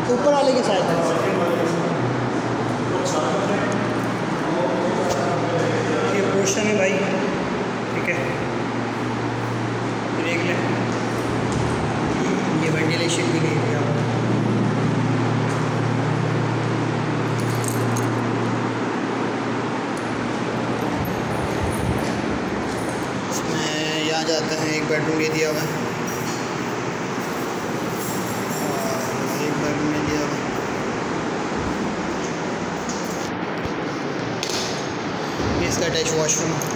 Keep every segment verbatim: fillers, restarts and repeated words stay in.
ऊपर वाले की साइड ये पोर्शन है भाई, ठीक है, देख लें। ये वेंटिलेशन भी नहीं दिया इसमें। यहाँ जाता है एक बेडरूम ये दिया हुआ है, एक बेडरूम ये दिया हुआ है। इसका अटैच वॉशरूम है।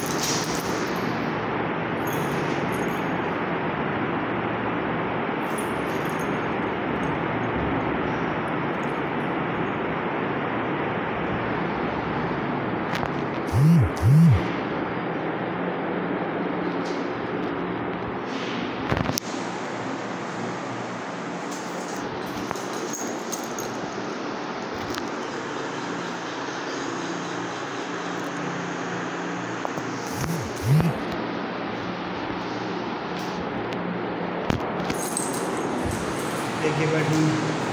देखिए बेडरूम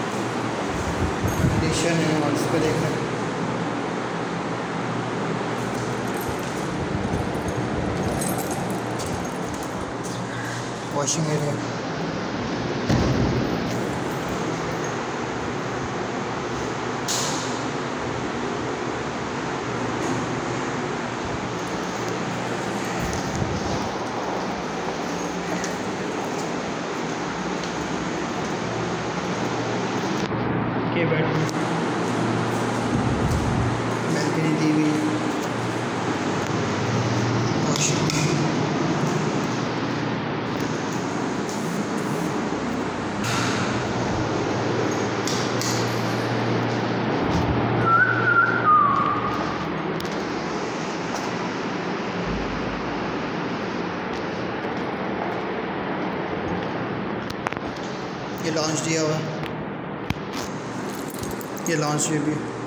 कंडीशन है और इस पर देख रहे हैं वॉशिंग एरिया। के बेडरूम बैल्कनी दी हुई वॉशिंग। ये लॉन्च दिया हुआ, ये लॉन्च भी